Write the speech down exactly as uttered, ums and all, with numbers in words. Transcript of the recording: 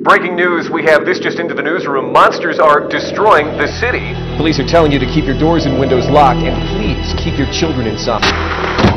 Breaking news, we have this just into the newsroom. Monsters are destroying the city. Police are telling you to keep your doors and windows locked, and please keep your children inside.